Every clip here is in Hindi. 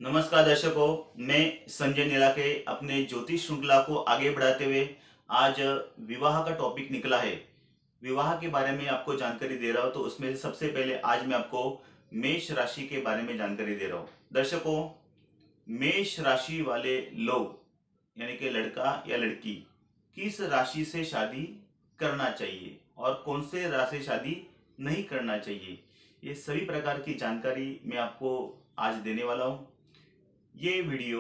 नमस्कार दर्शकों, मैं संजय नीला के अपने ज्योतिष श्रृंखला को आगे बढ़ाते हुए आज विवाह का टॉपिक निकला है। विवाह के बारे में आपको जानकारी दे रहा हूं, तो उसमें से सबसे पहले आज मैं आपको मेष राशि के बारे में जानकारी दे रहा हूं। दर्शकों, मेष राशि वाले लोग यानी कि लड़का या लड़की किस राशि से शादी करना चाहिए और कौन से राशि से शादी नहीं करना चाहिए, ये सभी प्रकार की जानकारी मैं आपको आज देने वाला हूं। ये वीडियो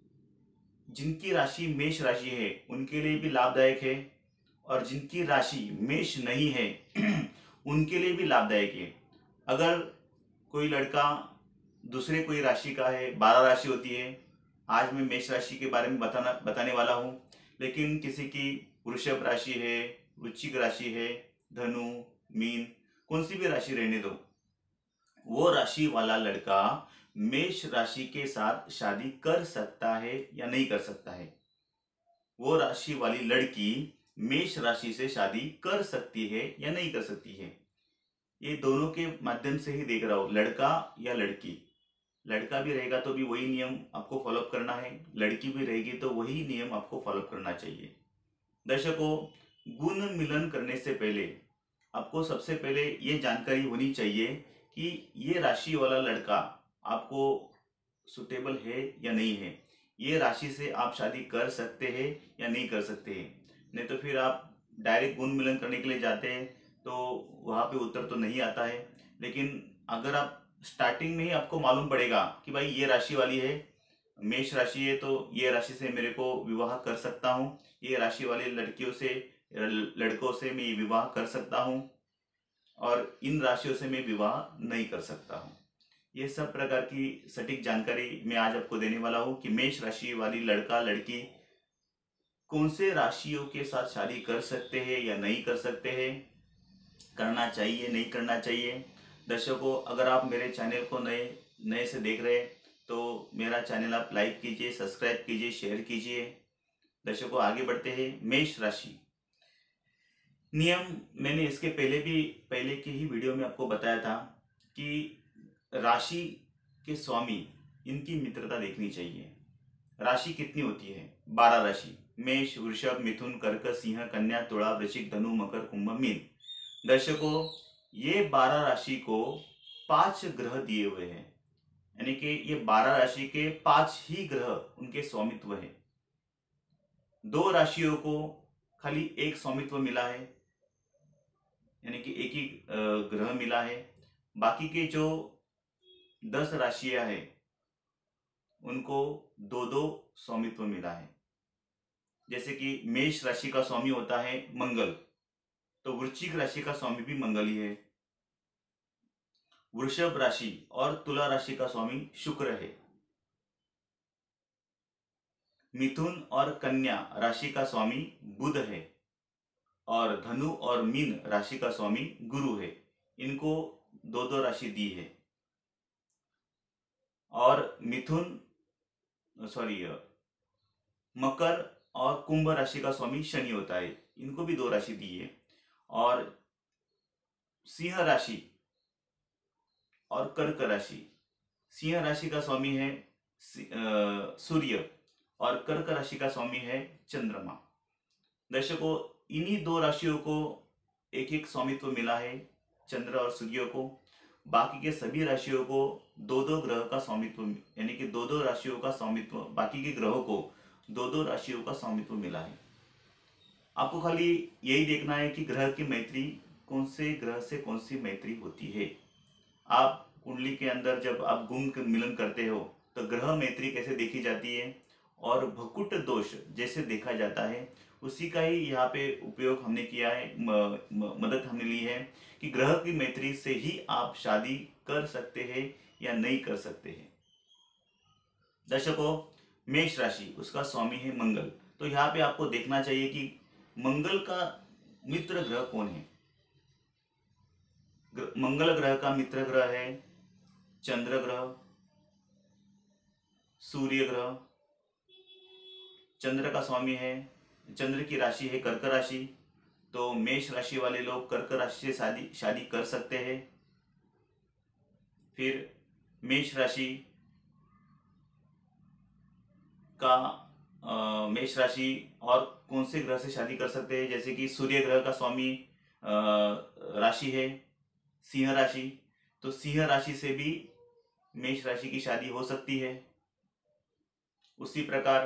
जिनकी राशि मेष राशि है उनके लिए भी लाभदायक है और जिनकी राशि मेष नहीं है उनके लिए भी लाभदायक है। अगर कोई लड़का दूसरे कोई राशि का है, 12 राशि होती है, आज मैं मेष राशि के बारे में बताने वाला हूँ। लेकिन किसी की वृषभ राशि है, वृश्चिक राशि है, धनु, मीन, कौन सी भी राशि रहने दो, वो राशि वाला लड़का मेष राशि के साथ शादी कर सकता है या नहीं कर सकता है। वो राशि वाली लड़की मेष राशि से शादी कर सकती है या नहीं कर सकती है। ये दोनों के माध्यम से ही देख रहा हूं, लड़का या लड़की। लड़का भी रहेगा तो भी वही नियम आपको फॉलो करना है, लड़की भी रहेगी तो वही नियम आपको फॉलो करना चाहिए। दर्शकों, गुण मिलन करने से पहले आपको सबसे पहले ये जानकारी होनी चाहिए कि ये राशि वाला लड़का आपको सुटेबल है या नहीं है। ये राशि से आप शादी कर सकते हैं या नहीं कर सकते हैं। नहीं तो फिर आप डायरेक्ट गुण मिलन करने के लिए जाते हैं तो वहाँ पे उत्तर तो नहीं आता है। लेकिन अगर आप स्टार्टिंग में ही आपको मालूम पड़ेगा कि भाई ये राशि वाली है, मेष राशि है, तो ये राशि से मेरे को विवाह कर सकता हूँ, ये राशि वाले लड़कियों से लड़कों से मैं ये विवाह कर सकता हूँ और इन राशियों से मैं विवाह नहीं कर सकता हूँ। ये सब प्रकार की सटीक जानकारी मैं आज आपको देने वाला हूँ कि मेष राशि वाली लड़का लड़की कौन से राशियों के साथ शादी कर सकते हैं या नहीं कर सकते हैं, करना चाहिए नहीं करना चाहिए। दर्शकों, अगर आप मेरे चैनल को नए नए से देख रहे हैं तो मेरा चैनल आप लाइक कीजिए, सब्सक्राइब कीजिए, शेयर कीजिए। दर्शकों, आगे बढ़ते हैं। मेष राशि नियम मैंने इसके पहले की ही वीडियो में आपको बताया था कि राशि के स्वामी इनकी मित्रता देखनी चाहिए। राशि कितनी होती है? 12 राशि, मेष, वृषभ, मिथुन, कर्क, सिंह, कन्या, तुला, वृश्चिक, धनु, मकर, कुंभ, मीन। दर्शकों, ये 12 राशि को 5 ग्रह दिए हुए हैं, यानी कि ये 12 राशि के 5 ही ग्रह उनके स्वामित्व है। 2 राशियों को खाली एक स्वामित्व मिला है, यानी कि एक ही ग्रह मिला है। बाकी के जो 10 राशियां हैं उनको 2-2 स्वामित्व मिला है। जैसे कि मेष राशि का स्वामी होता है मंगल, तो वृश्चिक राशि का स्वामी भी मंगल ही है। वृषभ राशि और तुला राशि का स्वामी शुक्र है। मिथुन और कन्या राशि का स्वामी बुध है और धनु और मीन राशि का स्वामी गुरु है। इनको 2-2 राशि दी है। और मकर और कुंभ राशि का स्वामी शनि होता है, इनको भी 2 राशि दी है। और सिंह राशि और कर्क राशि, सिंह राशि का स्वामी है सूर्य और कर्क राशि का स्वामी है चंद्रमा। दर्शकों, इन्हीं 2 राशियों को एक एक स्वामित्व मिला है, चंद्र और सूर्य को। बाकी के सभी राशियों को 2-2 ग्रह का स्वामित्व, यानी कि 2-2 राशियों का स्वामित्व, बाकी के ग्रहों को 2-2 राशियों का स्वामित्व मिला है। आपको खाली यही देखना है कि ग्रह की मैत्री कौन से ग्रह से कौन सी मैत्री होती है। आप कुंडली के अंदर जब आप गुण मिलन करते हो तो ग्रह मैत्री कैसे देखी जाती है और भकुट दोष जैसे देखा जाता है, उसी का ही यहाँ पे उपयोग हमने किया है, मदद हमने ली है कि ग्रह की मैत्री से ही आप शादी कर सकते हैं या नहीं कर सकते हैं। दर्शकों, मेष राशि, उसका स्वामी है मंगल, तो यहाँ पे आपको देखना चाहिए कि मंगल का मित्र ग्रह कौन है। मंगल ग्रह का मित्र ग्रह है चंद्र ग्रह, सूर्य ग्रह। चंद्र का स्वामी है, चंद्र की राशि है कर्क राशि, तो मेष राशि वाले लोग कर्क राशि से शादी कर सकते हैं। फिर मेष राशि का मेष राशि और कौन से ग्रह से शादी कर सकते हैं, जैसे कि सूर्य ग्रह का स्वामी राशि है सिंह राशि, तो सिंह राशि से भी मेष राशि की शादी हो सकती है। उसी प्रकार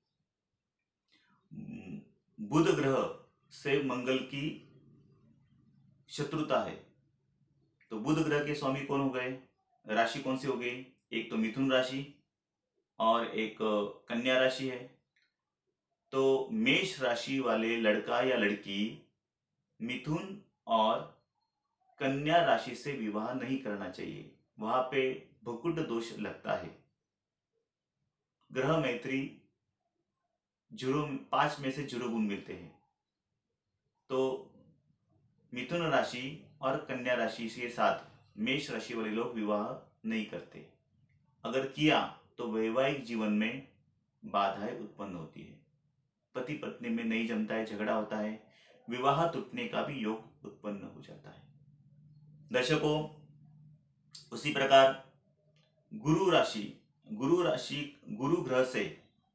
बुध ग्रह से मंगल की शत्रुता है, तो बुध ग्रह के स्वामी कौन हो गए, राशि कौन सी हो गई, एक तो मिथुन राशि और एक कन्या राशि है। तो मेष राशि वाले लड़का या लड़की मिथुन और कन्या राशि से विवाह नहीं करना चाहिए, वहां पे भकुंड दोष लगता है। ग्रह मैत्री 5 में से 0 गुण मिलते हैं, तो मिथुन राशि और कन्या राशि के साथ मेष राशि वाले लोग विवाह नहीं करते। अगर किया तो वैवाहिक जीवन में बाधाएं उत्पन्न होती है, पति पत्नी में नहीं जमता है, झगड़ा होता है, विवाह टूटने का भी योग उत्पन्न हो जाता है। दर्शकों, उसी प्रकार गुरु राशि गुरु ग्रह से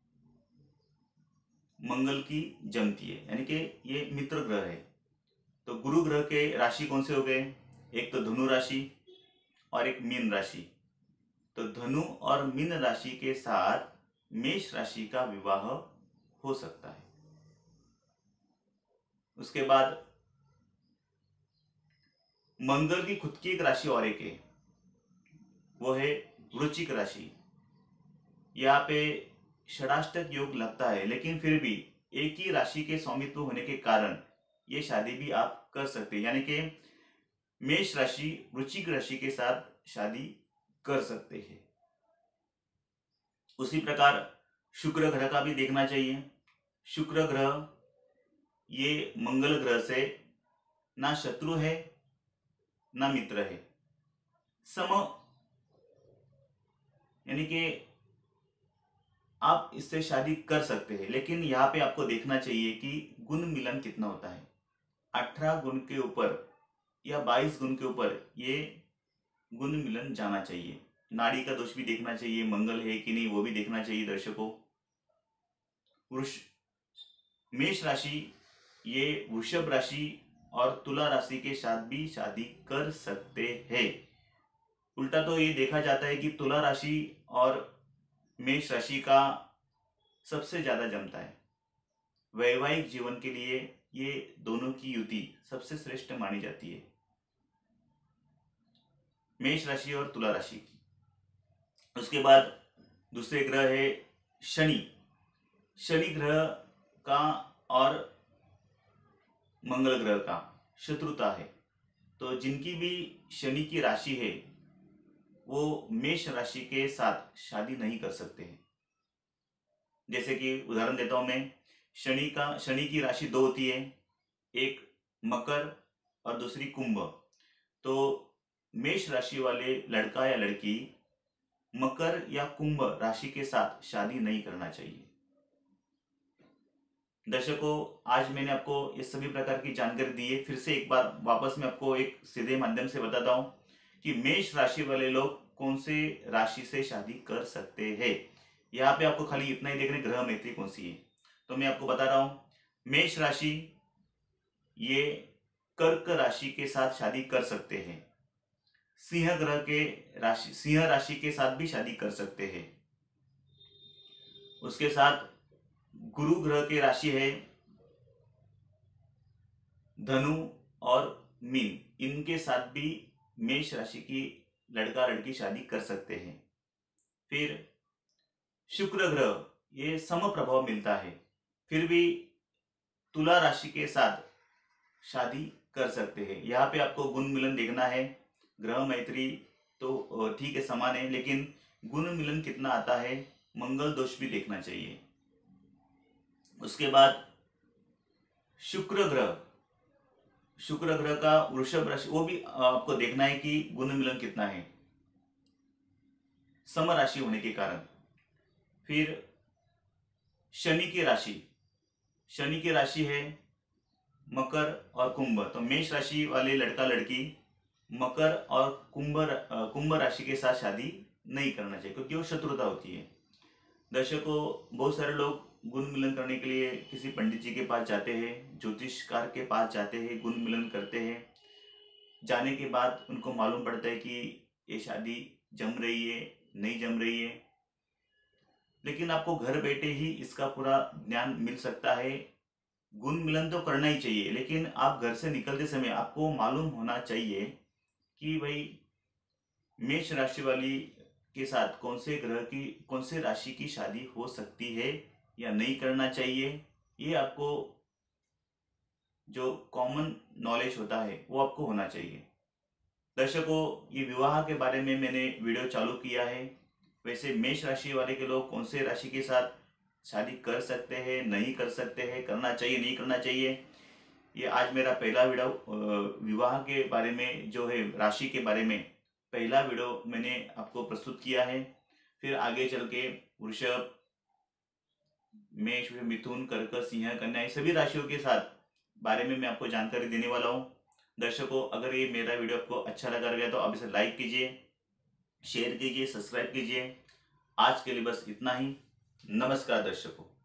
मंगल की जमती है, यानी कि ये मित्र ग्रह है। तो गुरु ग्रह के राशि कौन से हो गए, एक तो धनु राशि और एक मीन राशि। तो धनु और मीन राशि के साथ मेष राशि का विवाह हो सकता है। उसके बाद मंगल की खुद की एक राशि और एक है, वो है वृश्चिक राशि। यहाँ पे षडाष्टक योग लगता है, लेकिन फिर भी एक ही राशि के स्वामित्व होने के कारण ये शादी भी आप कर सकते हैं, यानी कि मेष राशि वृश्चिक राशि के साथ शादी कर सकते हैं। उसी प्रकार शुक्र ग्रह का भी देखना चाहिए। शुक्र ग्रह ये मंगल ग्रह से ना शत्रु है ना मित्र है, सम, यानी कि आप इससे शादी कर सकते हैं, लेकिन यहाँ पे आपको देखना चाहिए कि गुण मिलन कितना होता है। 18 गुण के ऊपर या 22 गुण के ऊपर ये गुण मिलन जाना चाहिए। नाड़ी का दोष भी देखना चाहिए, मंगल है कि नहीं वो भी देखना चाहिए। दर्शकों, मेष राशि ये वृषभ राशि और तुला राशि के साथ भी शादी कर सकते हैं। उल्टा तो ये देखा जाता है कि तुला राशि और मेष राशि का सबसे ज्यादा जमता है। वैवाहिक जीवन के लिए ये दोनों की युति सबसे श्रेष्ठ मानी जाती है, मेष राशि और तुला राशि की। उसके बाद दूसरे ग्रह है शनि। शनि ग्रह का और मंगल ग्रह का शत्रुता है, तो जिनकी भी शनि की राशि है वो मेष राशि के साथ शादी नहीं कर सकते हैं। जैसे कि उदाहरण देता हूं मैं, शनि की राशि 2 होती है, एक मकर और दूसरी कुंभ। तो मेष राशि वाले लड़का या लड़की मकर या कुंभ राशि के साथ शादी नहीं करना चाहिए। दर्शकों, आज मैंने आपको ये सभी प्रकार की जानकारी दी है। फिर से एक बार वापस मैं आपको एक सीधे माध्यम से बताता हूं कि मेष राशि वाले लोग कौन से राशि से शादी कर सकते हैं। यहाँ पे आपको खाली इतना ही देखने ग्रह मैत्री कौन सी है, तो मैं आपको बता रहा हूं। मेष राशि ये कर्क राशि के साथ शादी कर सकते हैं, सिंह राशि के साथ भी शादी कर सकते हैं। उसके साथ गुरु ग्रह की राशि है धनु और मीन, इनके साथ भी मेष राशि की लड़का लड़की शादी कर सकते हैं। फिर शुक्र ग्रह ये सम प्रभाव मिलता है, फिर भी तुला राशि के साथ शादी कर सकते हैं। यहाँ पे आपको गुण मिलन देखना है। ग्रह मैत्री तो ठीक है, समान है, लेकिन गुण मिलन कितना आता है, मंगल दोष भी देखना चाहिए। उसके बाद शुक्र ग्रह का वृषभ राशि, वो भी आपको देखना है कि गुण मिलन कितना है, सम राशि होने के कारण। फिर शनि की राशि है मकर और कुंभ, तो मेष राशि वाले लड़का लड़की मकर और कुंभ राशि के साथ शादी नहीं करना चाहिए, क्योंकि वो शत्रुता होती है। दर्शकों, बहुत सारे लोग गुण मिलन करने के लिए किसी पंडित जी के पास जाते हैं, ज्योतिषकार के पास जाते हैं, गुण मिलन करते हैं। जाने के बाद उनको मालूम पड़ता है कि ये शादी जम रही है, नहीं जम रही है। लेकिन आपको घर बैठे ही इसका पूरा ज्ञान मिल सकता है। गुण मिलन तो करना ही चाहिए, लेकिन आप घर से निकलते समय आपको मालूम होना चाहिए कि भाई मेष राशि वाली के साथ कौन से राशि की शादी हो सकती है या नहीं करना चाहिए। ये आपको जो कॉमन नॉलेज होता है वो आपको होना चाहिए। दर्शकों, ये विवाह के बारे में मैंने वीडियो चालू किया है। वैसे मेष राशि वाले के लोग कौन से राशि के साथ शादी कर सकते हैं, नहीं कर सकते हैं, करना चाहिए, नहीं करना चाहिए, ये आज मेरा पहला वीडियो विवाह के बारे में जो है राशि के बारे में पहला वीडियो मैंने आपको प्रस्तुत किया है। फिर आगे चल के वृषभ, मेष, मिथुन, कर्क, सिंह, कन्या, ये सभी राशियों के साथ बारे में मैं आपको जानकारी देने वाला हूँ। दर्शकों, अगर ये मेरा वीडियो आपको अच्छा लगा गया तो आप इसे लाइक कीजिए, शेयर कीजिए, सब्सक्राइब कीजिए। आज के लिए बस इतना ही। नमस्कार दर्शकों।